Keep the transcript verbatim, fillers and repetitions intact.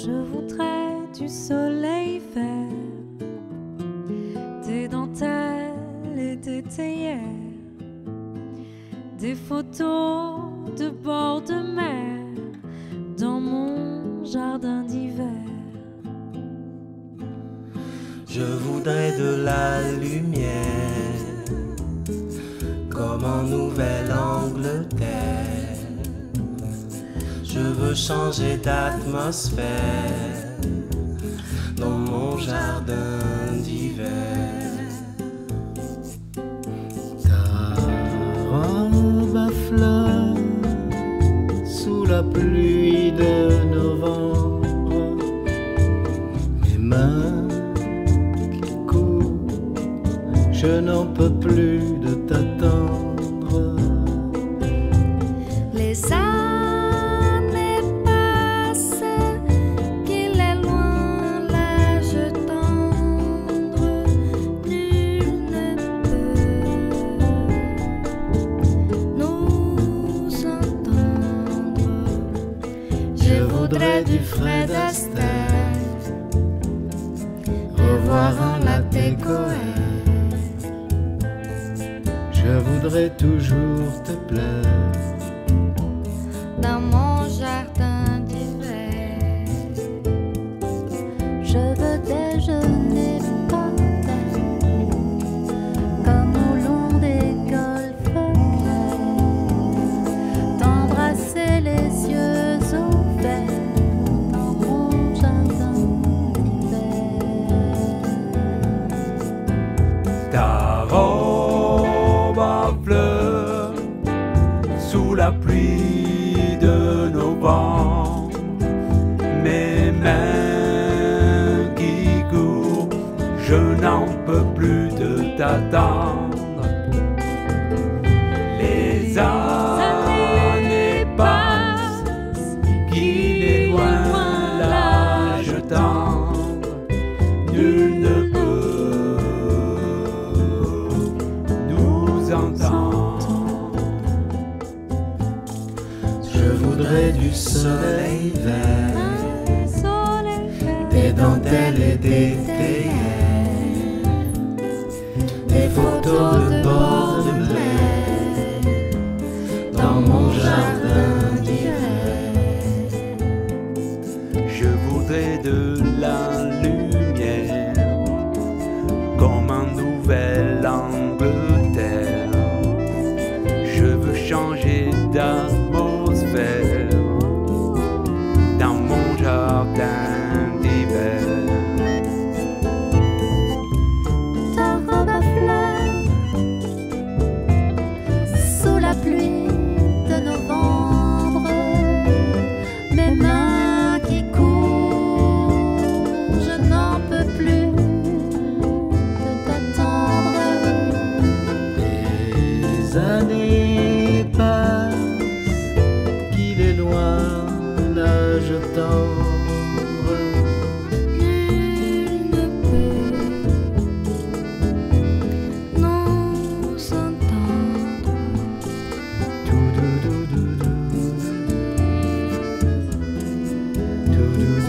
Je voudrais du soleil vert, des dentelles et des théières, des photos de bord de mer dans mon jardin d'hiver. Je voudrais de la lumière comme en Nouvelle-Angleterre. Je veux changer d'atmosphère dans mon jardin d'hiver. Ta robe à fleurs sous la pluie de novembre, mes mains qui courent, je n'en peux plus de t'attendre. Les années passent, qu'il est loin l'âge tendre, nul ne peut nous entendre. Je voudrais du Fred Astaire, revoir un latte Cohen. Je voudrais toujours te plaire dans mon jardin d'hiver. Je veux déjeuner par terre, comme au long des golfes clairs, t'embrasser les yeux ouverts dans mon jardin d'hiver. Ta robe à fleurs sous la pluie de novembre, mes mains qui courent, je n'en peux plus de t'attendre. Les années passent, qu'il est loin l'âge tendre, nul ne peut nous entendre. Je voudrais du soleil vert, des dentelles et des théières, des photos de bord de mer dans mon jardin d'hiver. Je voudrais de la lumière comme en Nouvelle-Angleterre. Je veux changer d'atmosphère dans mon jardin d'hiver. Ta robe à fleurs sous la pluie de novembre, mes mains qui courent, je n'en peux plus de t'attendre. Les années passent, qu'il est loin l'âge tendre. Nul ne peut nous entendre. Tout, tout, tout, tout, tout, tout, tout,